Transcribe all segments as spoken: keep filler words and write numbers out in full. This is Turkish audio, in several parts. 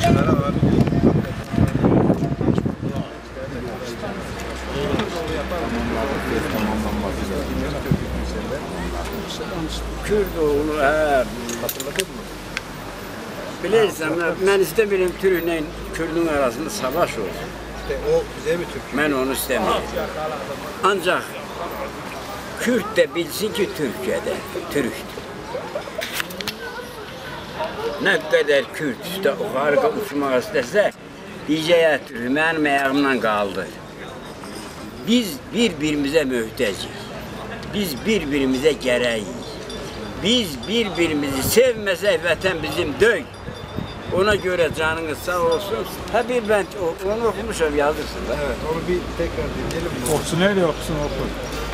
Kürdoğlu, he. Hatırladın mı? Bilirsen, ben istemiyorum Türk'le Kürt'ün arasında savaş olsun. İşte o bize mi Türk? Ben onu istemiyorum. Ancak Kürt de bilsin ki Türkiye'de, Türk'tür. Ne kadar Kürt işte o harika uçmak istese diyeceğe benim ayağımdan kaldı. Biz birbirimize mühteciz. Biz birbirimize gereğiz. Biz birbirimizi sevmesek vatan bizim değil. Ona göre canınız sağ olsun. Tabii ben onu okumuşum, yazırsın da. Evet, onu bir tekrar dinleyelim. Okusun öyle okusun oku.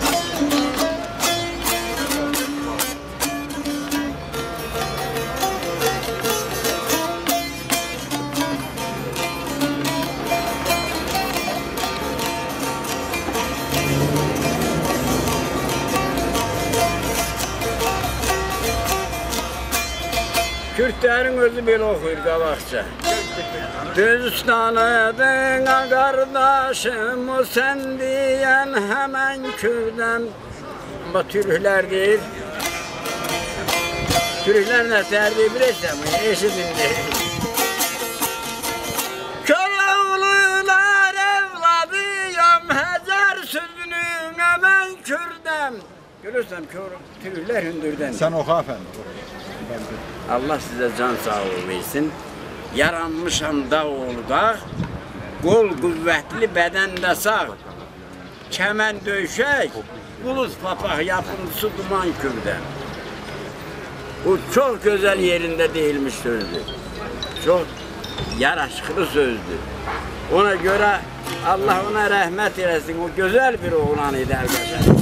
Kürtlerin özü böyle okuyur kabakça. Düz tanıdın kardeşim o sen diyen hemen Kürt'den. Ama Türkler değil. Türkler ne terdi bilirse mi? Eşitin değil. Köroğlular evladıyım Hacer sözünün hemen Kürt'den. Görürsem Türkler hündürden. Sen oku efendim. Allah size can sağlığı versin. Yaranmışam dağ oğluda, kol kuvvetli bedende sağ. Kemen döşek, bulut papak yapıntısı duman Kürt'den. Bu çok güzel yerinde değilmiş sözdü. Çok yaraşıklı sözdü. Ona göre Allah ona rahmet eylesin. O güzel bir oğlan idi arkadaşlar.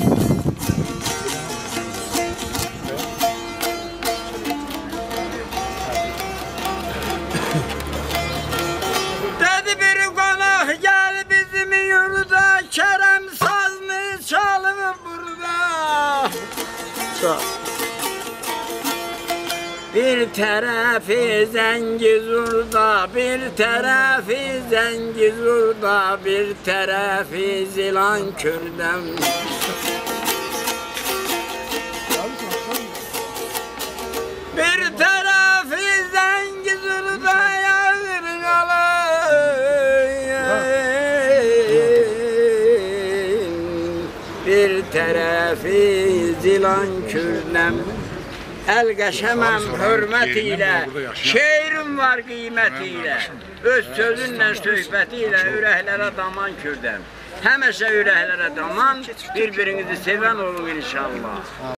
Dedi bir konak gel bizim yurda, Kerem sazını çalıp burada. Bir tarafı Zengizur'da, bir tarafı Zengizur'da, bir tarafı Zilankür'den. Bir tarafı Zengizur'da yağır alayın, bir tarafı Zilankür'den. El geçemem hürmetiyle, şehrim var kıymetiyle, öz sözünle, söhbetiyle yüreklere daman Kürt'em. Hemeşe yüreklere daman, birbirinizi seven olun inşallah.